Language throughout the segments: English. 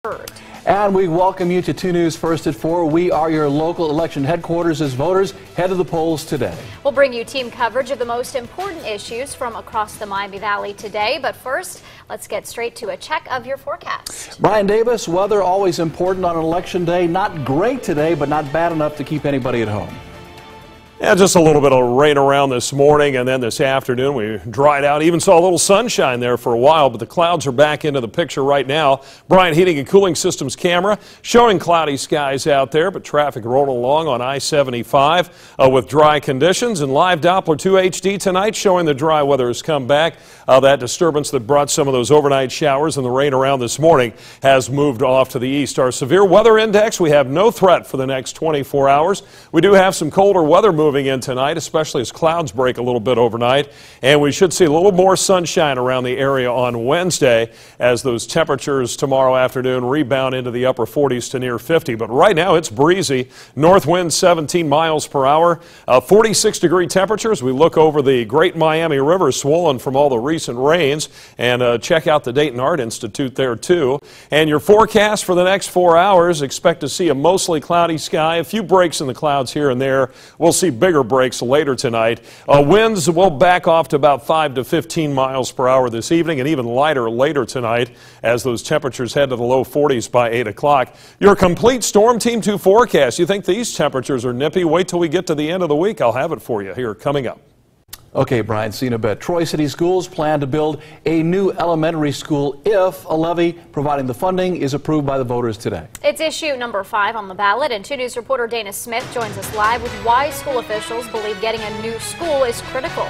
heard. And we welcome you to 2 News First at 4. We are your local election headquarters as voters head to the polls today. We'll bring you team coverage of the most important issues from across the Miami Valley today. But first, let's get straight to a check of your forecast. Brian Davis, weather always important on election day. Not great today, but not bad enough to keep anybody at home. Yeah, just a little bit of rain around this morning, and then this afternoon we dried out. Even saw a little sunshine there for a while, but the clouds are back into the picture right now. Bryant Heating and Cooling Systems camera showing cloudy skies out there, but traffic rolling along on I-75 with dry conditions. And live Doppler 2 HD tonight showing the dry weather has come back. That disturbance that brought some of those overnight showers and the rain around this morning has moved off to the east. Our severe weather index, we have no threat for the next 24 hours. We do have some colder weather moving in tonight, especially as clouds break a little bit overnight, and we should see a little more sunshine around the area on Wednesday as those temperatures tomorrow afternoon rebound into the upper 40s to near 50. But right now it's breezy, north wind 17 miles per hour, 46-degree temperatures. We look over the Great Miami River, swollen from all the recent rains, and check out the Dayton Art Institute there too. And your forecast for the next 4 hours, expect to see a mostly cloudy sky, a few breaks in the clouds here and there. We'll see bigger breaks later tonight. Winds will back off to about 5 to 15 miles per hour this evening, and even lighter later tonight as those temperatures head to the low 40s by 8 o'clock. Your complete Storm Team 2 forecast. You think these temperatures are nippy? Wait till we get to the end of the week. I'll have it for you here coming up. Okay, Brian, see you in a bit. Troy City Schools plan to build a new elementary school if a levy providing the funding is approved by the voters today. It's issue number 5 on the ballot, and 2 News reporter Dana Smith joins us live with why school officials believe getting a new school is critical.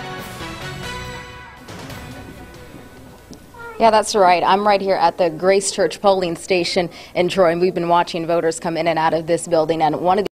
Yeah, that's right. I'm right here at the Grace Church polling station in Troy, and we've been watching voters come in and out of this building, and one of the